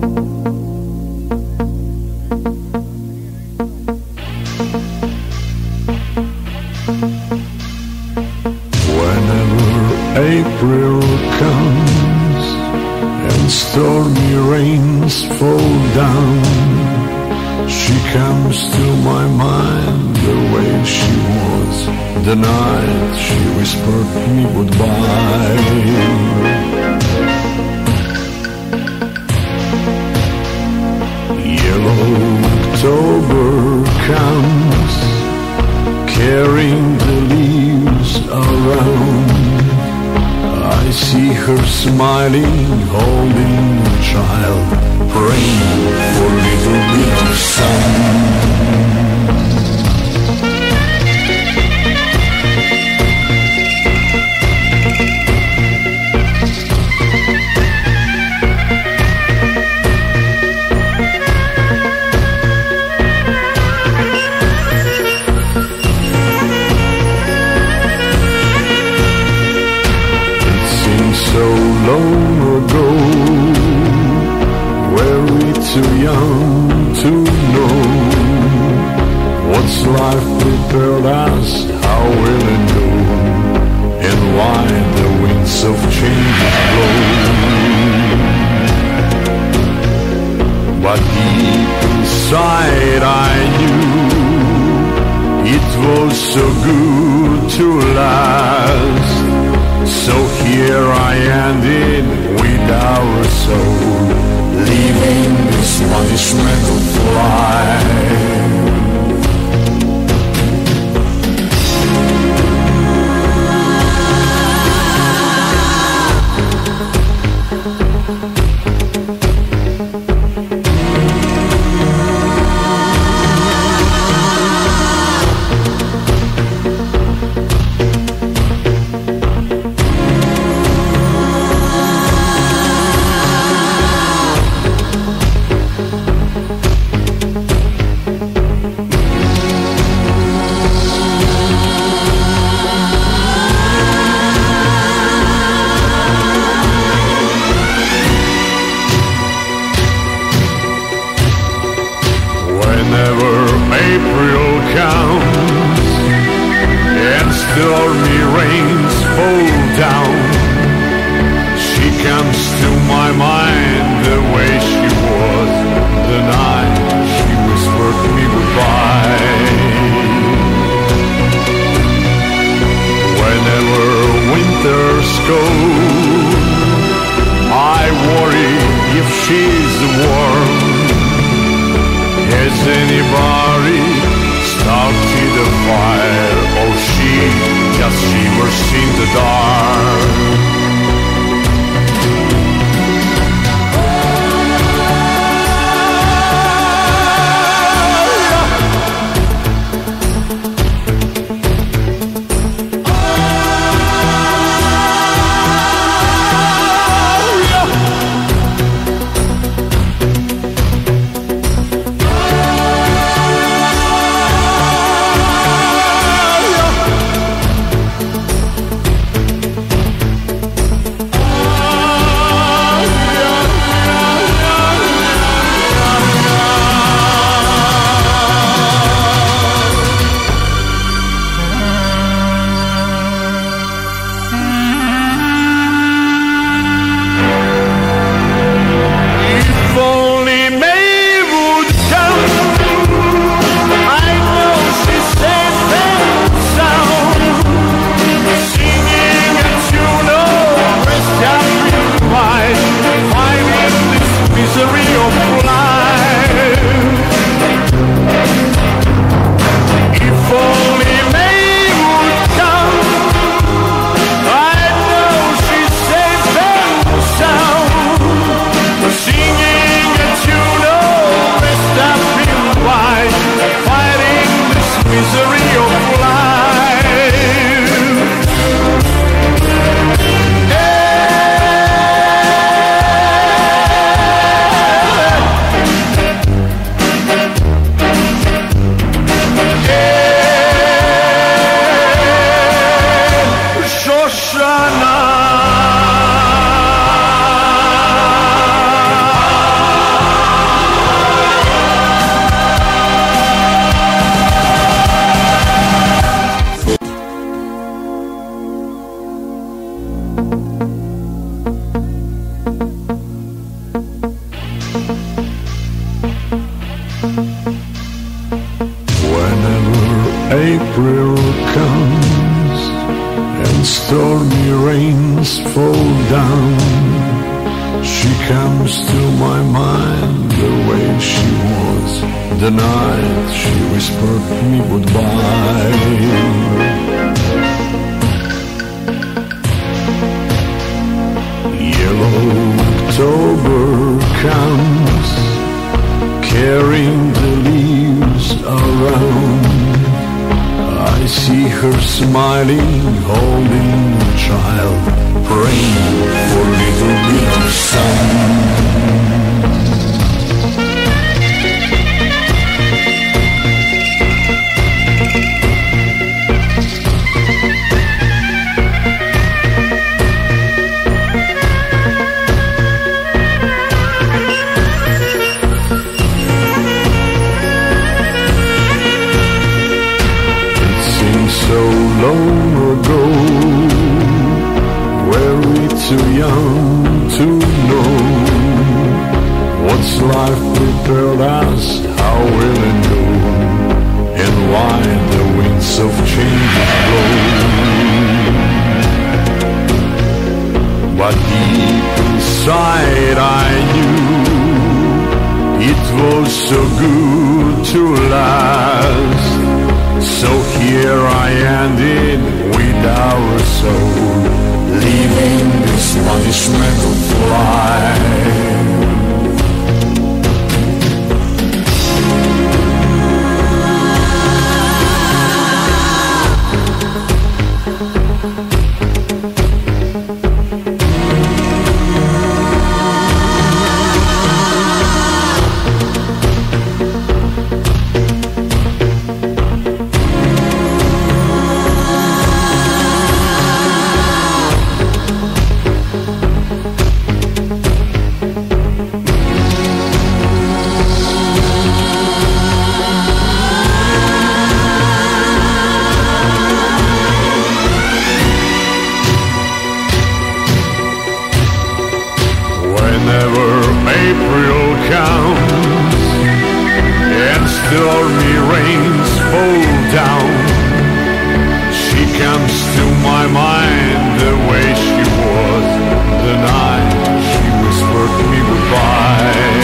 April comes and stormy rains fall down. She comes to my mind the way she was the night she whispered me goodbye. Yellow October comes carrying the leaves around. I see her smiling, holding a child, praying for a little bit of sun. So long ago, were we too young to know what's life prepared us, how we'll endure, and why the winds of change blow. But deep inside I knew it was so good to last. So here I ended with our soul, leaving this punishment of life. Whenever April comes and stormy rains fall down, she comes to my mind the way she was the night she whispered me goodbye. Whenever winter's cold, I worry if she's warm. Has anybody started a fire, or she just shivers in the dark? down. She comes to my mind the way she was the night she whispered me goodbye. Yellow October comes, carrying the leaves around. I see her smiling, holding a child, praying for a little bit of sun. So long ago, were we too young to know what's life prepared us, how we'll endure, and why the winds of change blow. But deep inside I knew it was so good to last. So here I ended with our soul, leaving this punishment of life. Whenever April comes and stormy rains fall down, she comes to my mind the way she was the night she whispered me goodbye.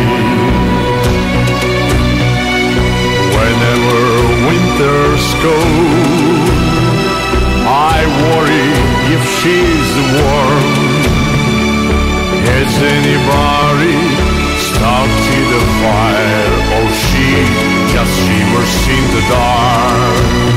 Whenever winter's cold, I worry if she's warm. Has anybody started a fire, or she just shivers in the dark?